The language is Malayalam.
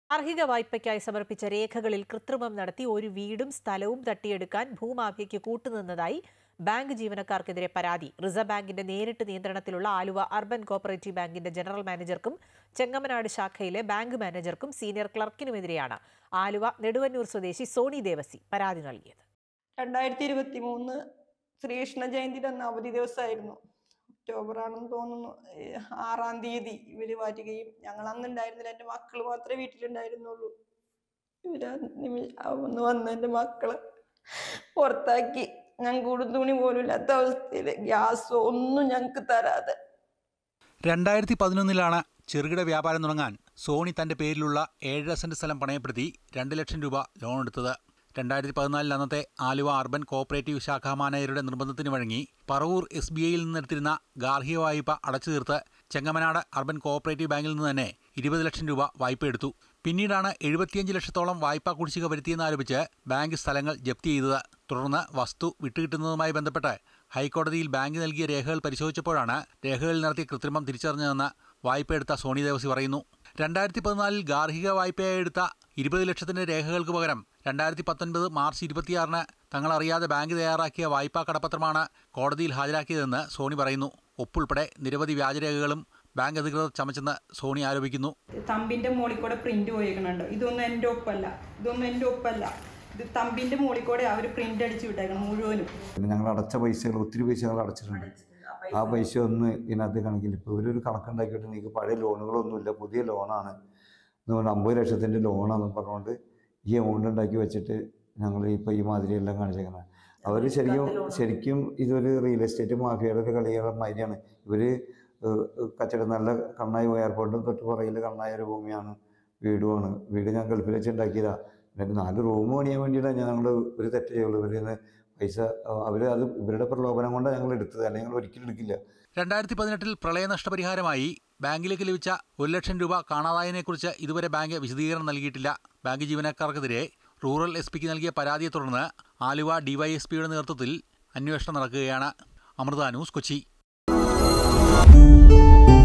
ഗാർഹിക വായ്പയ്ക്കായി സമർപ്പിച്ച രേഖകളിൽ കൃത്രിമം നടത്തി ഒരു വീടും സ്ഥലവും തട്ടിയെടുക്കാൻ ഭൂമാഫിയയ്ക്ക് കൂട്ടുനിന്നതായി ബാങ്ക് ജീവനക്കാർക്കെതിരെ പരാതി. റിസർവ് ബാങ്കിന്റെ നേരിട്ട് നിയന്ത്രണത്തിലുള്ള ആലുവ അർബൻ കോപ്പറേറ്റീവ് ബാങ്കിന്റെ ജനറൽ മാനേജർക്കും ചെങ്ങമനാട് ശാഖയിലെ ബാങ്ക് മാനേജർക്കും സീനിയർ ക്ലർക്കിനുമെതിരെയാണ് ആലുവ നെടുവന്നൂർ സ്വദേശി സോണി ദേവസി പരാതി നൽകിയത്. 2023 ശ്രീകൃഷ്ണ ജയന്തിയുടെ അന്ന് അവധി ദിവസമായിരുന്നു. ഒക്ടോബർ ആണെന്ന് തോന്നുന്നു. 6-ാം തീയതി ഇവര് മാറ്റുകയും ഞങ്ങൾ അന്നുണ്ടായിരുന്നില്ല. എൻ്റെ മക്കൾ മാത്രമേ വീട്ടിലുണ്ടായിരുന്നുള്ളൂ. ഒന്ന് വന്ന് എൻ്റെ മക്കളെ പുറത്താക്കി. ഞാൻ കൂടും തുണി പോലും ഇല്ലാത്ത അവസ്ഥയിൽ ഗ്യാസോ ഒന്നും ഞങ്ങൾക്ക് തരാതെ. 2011 ചെറുകിട വ്യാപാരം തുടങ്ങാൻ സോണി തന്റെ പേരിലുള്ള 7.5 സെന്റ് സ്ഥലം പണയപ്പെടുത്തി 2 ലക്ഷം രൂപ ലോൺ എടുത്തത്. 2014 അന്നത്തെ ആലുവ അർബൻ കോപ്പറേറ്റീവ് ശാഖാ മാനേജരുടെ നിർബന്ധത്തിന് വഴങ്ങി പറവൂർ SBIയിൽ നിന്നെടുത്തിരുന്ന ഗാർഹിക വായ്പ അടച്ചു തീർത്ത് ചെങ്ങമനാട് അർബൻ കോപ്പറേറ്റീവ് ബാങ്കിൽ നിന്ന് തന്നെ 20 ലക്ഷം രൂപ വായ്പ എടുത്തു. പിന്നീടാണ് 75 ലക്ഷത്തോളം വായ്പാ കുടിശ്ശിക വരുത്തിയെന്നാരോപിച്ച് ബാങ്ക് സ്ഥലങ്ങൾ ജപ്തി ചെയ്തത്. തുടർന്ന് വസ്തു വിട്ടുകിട്ടുന്നതുമായി ബന്ധപ്പെട്ട് ഹൈക്കോടതിയിൽ ബാങ്ക് നൽകിയ രേഖകൾ പരിശോധിച്ചപ്പോഴാണ് രേഖകളിൽ നടത്തിയ കൃത്രിമം തിരിച്ചറിഞ്ഞതെന്ന് വായ്പ എടുത്ത സോണി ദേവസി പറയുന്നു. 2014 ഗാർഹിക വായ്പയായി എടുത്ത 20 ലക്ഷത്തിന്റെ രേഖകൾക്ക് പകരം 2019 മാർച്ച് 26 തങ്ങളറിയാതെ ബാങ്ക് തയ്യാറാക്കിയ വായ്പാ കടപ്പത്രമാണ് കോടതിയിൽ ഹാജരാക്കിയതെന്ന് സോണി പറയുന്നു. ഒപ്പുൾപ്പെടെ നിരവധി വ്യാജരേഖകളും ബാങ്ക് അധികൃതർ ചമച്ചെന്ന് സോണി ആരോപിക്കുന്നു. തമ്പിന്റെ മോളിൽ കൂടെ പ്രിന്റ് പോയേക്കണുണ്ട്. ഇതൊന്നും എൻ്റെ ഒപ്പല്ല. ഇത് തമ്പിന്റെ മോളിൽ കൂടെ അവർ പ്രിന്റ് അടിച്ച് വിട്ടേക്കണം മുഴുവനും. ഞങ്ങൾ അടച്ച പൈസകൾ ഒത്തിരി പൈസകൾ അടച്ചിട്ടുണ്ട്. ആ പൈസ ഒന്ന് ഇതിനകത്ത് കണക്കില്ല. ഇപ്പോൾ ഇവരൊരു കണക്കുണ്ടാക്കിയിട്ട് നിങ്ങൾക്ക് പഴയ ലോണുകളൊന്നുമില്ല, പുതിയ ലോണാണ് എന്നുകൊണ്ട് 50 ലക്ഷത്തിൻ്റെ ലോണാണെന്ന് പറഞ്ഞുകൊണ്ട് ഈ എമൗണ്ട് ഉണ്ടാക്കി വെച്ചിട്ട് ഞങ്ങൾ ഇപ്പോൾ ഈ മാതിരിയെല്ലാം കാണിച്ചേക്കുന്നത്. അവർ ശരിക്കും ഇതൊരു റിയൽ എസ്റ്റേറ്റ് മാഫിയയുടെ ഒരു കളികളമാതിരിയാണ്. ഇവർ കച്ചവടം നല്ല കണ്ണായി എയർപോർട്ടിന് തൊട്ട് പുറകിൽ കണ്ണായ ഒരു ഭൂമിയാണ്, വീടുമാണ്. വീട് ഞാൻ ഗൾഫിൽ വെച്ച് ഉണ്ടാക്കിയതാണ്. എന്നിട്ട് 4 റൂം പണിയാൻ വേണ്ടിയിട്ടാണ് ഞങ്ങൾ ഒരു തെറ്റ് ചെയ്യുള്ളൂ. ഇവരിൽ നിന്ന് പൈസ അത് ഇവരുടെ പ്രലോഭനം കൊണ്ടാണ് ഞങ്ങൾ എടുത്തത്, അല്ലെങ്കിൽ ഞങ്ങൾ ഒരിക്കലും എടുക്കില്ല. 2018 പ്രളയ നഷ്ടപരിഹാരമായി ബാങ്കിലേക്ക് ലഭിച്ച 1 ലക്ഷം രൂപ കാണാതായതിനെക്കുറിച്ച് ഇതുവരെ ബാങ്ക് വിശദീകരണം നൽകിയിട്ടില്ല. ബാങ്ക് ജീവനക്കാർക്കെതിരെ റൂറൽ SP നൽകിയ പരാതിയെ തുടർന്ന് ആലുവ DYSPയുടെ നേതൃത്വത്തിൽ അന്വേഷണം നടക്കുകയാണ്. അമൃത ന്യൂസ്, കൊച്ചി.